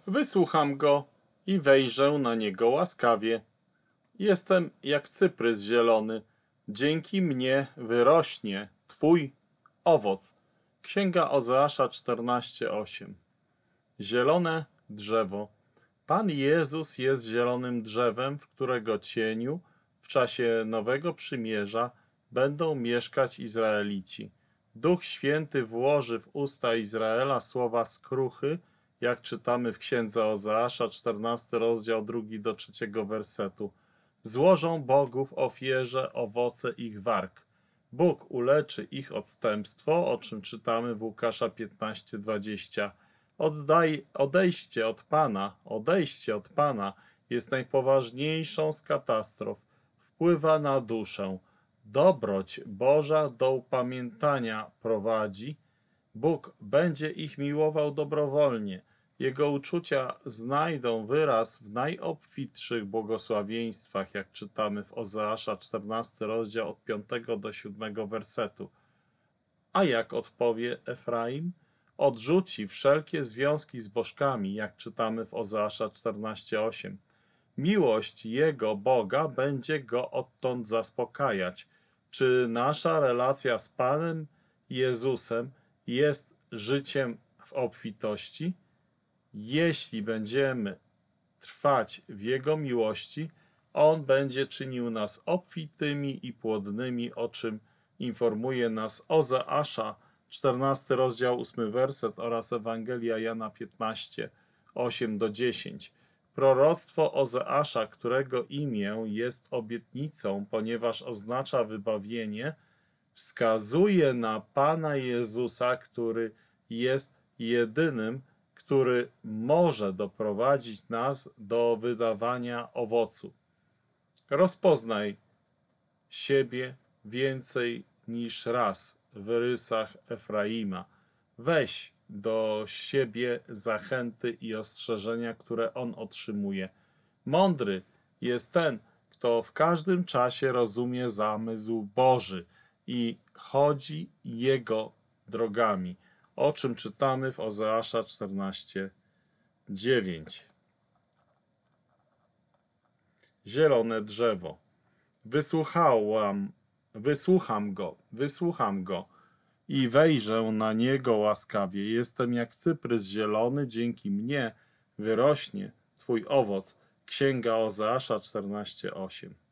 Wysłucham go i wejrzę na niego łaskawie. Jestem jak cyprys zielony, dzięki mnie wyrośnie twój owoc. Księga Ozeasza 14:8. Zielone drzewo. Pan Jezus jest zielonym drzewem, w którego cieniu w czasie Nowego Przymierza będą mieszkać Izraelici. Duch Święty włoży w usta Izraela słowa skruchy, jak czytamy w księdze Ozeasza, 14 rozdział 2-3 wersetu. Złożą Bogu w ofierze owoce ich warg. Bóg uleczy ich odstępstwo, o czym czytamy w Łukasza 15:20. Odejście od Pana jest najpoważniejszą z katastrof. Wpływa na duszę. Dobroć Boża do upamiętania prowadzi. Bóg będzie ich miłował dobrowolnie. Jego uczucia znajdą wyraz w najobfitszych błogosławieństwach, jak czytamy w Ozeasza 14 rozdział od 5-7 wersetu. A jak odpowie Efraim? Odrzuci wszelkie związki z bożkami, jak czytamy w Ozeasza 14:8. Miłość jego Boga będzie go odtąd zaspokajać. Czy nasza relacja z Panem Jezusem jest życiem w obfitości? Jeśli będziemy trwać w Jego miłości, On będzie czynił nas obfitymi i płodnymi, o czym informuje nas Ozeasza, 14 rozdział 8 werset oraz Ewangelia Jana 15, 8-10. Proroctwo Ozeasza, którego imię jest obietnicą, ponieważ oznacza wybawienie, wskazuje na Pana Jezusa, który jest jedynym, który może doprowadzić nas do wydawania owocu. Rozpoznaj siebie więcej niż raz w rysach Efraima. Weź do siebie zachęty i ostrzeżenia, które on otrzymuje. Mądry jest ten, kto w każdym czasie rozumie zamysł Boży i chodzi Jego drogami, o czym czytamy w Ozeasza 14:9. Zielone drzewo. Wysłucham go i wejrzę na niego łaskawie. Jestem jak cyprys zielony, dzięki mnie wyrośnie twój owoc. Księga Ozeasza 14:8.